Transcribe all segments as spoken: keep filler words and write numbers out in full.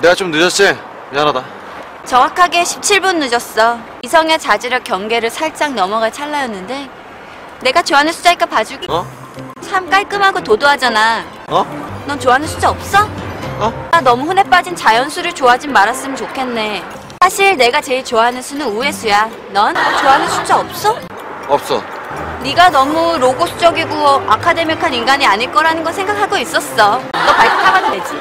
내가 좀 늦었지? 미안하다. 정확하게 십칠 분 늦었어. 이성의 자질력 경계를 살짝 넘어갈 찰나였는데 내가 좋아하는 숫자일까 봐주기? 어? 참 깔끔하고 도도하잖아. 어? 넌 좋아하는 숫자 없어? 어? 나 너무 흔해 빠진 자연수를 좋아하진 말았으면 좋겠네. 사실 내가 제일 좋아하는 수는 우회수야. 넌 좋아하는 숫자 없어? 없어. 네가 너무 로고스적이고 아카데믹한 인간이 아닐 거라는 건 생각하고 있었어. 너 발톱하면 되지.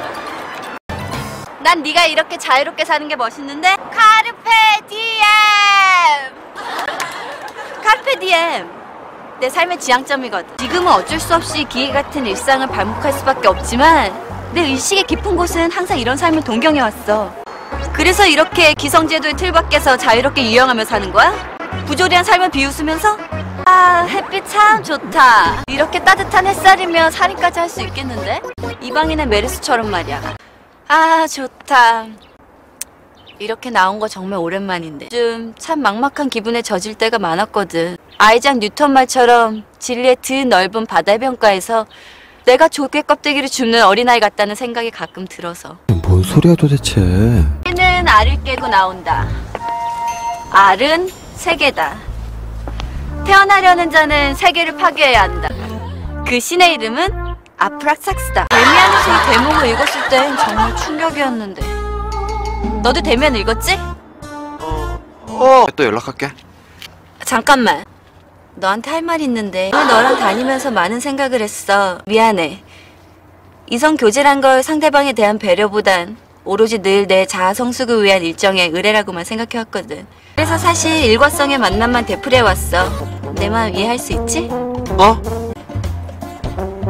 난 네가 이렇게 자유롭게 사는 게 멋있는데. 카르페 디엠! 카르페 디엠! 내 삶의 지향점이거든. 지금은 어쩔 수 없이 기계 같은 일상을 반복할 수밖에 없지만 내 의식의 깊은 곳은 항상 이런 삶을 동경해왔어. 그래서 이렇게 기성제도의 틀 밖에서 자유롭게 유영하며 사는 거야? 부조리한 삶을 비웃으면서? 아, 햇빛 참 좋다. 이렇게 따뜻한 햇살이면 살인까지 할 수 있겠는데? 이방인의 메르스처럼 말이야. 아, 좋다. 이렇게 나온 거 정말 오랜만인데 좀 참 막막한 기분에 젖을 때가 많았거든. 아이작 뉴턴 말처럼 진리의 드넓은 바다 해변가에서 내가 조개 껍데기를 줍는 어린아이 같다는 생각이 가끔 들어서. 뭔 소리야 도대체. 새는 알을 깨고 나온다. 알은 세계다. 태어나려는 자는 세계를 파괴해야 한다. 그 신의 이름은 아프락삭스다. 데미안에서 이 대목을 읽었을 땐 정말 충격이었는데. 너도 데미안 읽었지? 어... 어... 또 연락할게. 잠깐만. 너한테 할 말 있는데 오늘 너랑 다니면서 많은 생각을 했어. 미안해. 이성 교제란 걸 상대방에 대한 배려보단 오로지 늘 내 자아 성숙을 위한 일정의 의뢰라고만 생각해왔거든. 그래서 사실 일과성의 만남만 되풀이해왔어. 내 마음 이해할 수 있지? 어?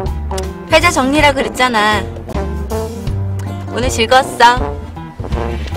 패자 정리라 그랬잖아. 오늘 즐거웠어.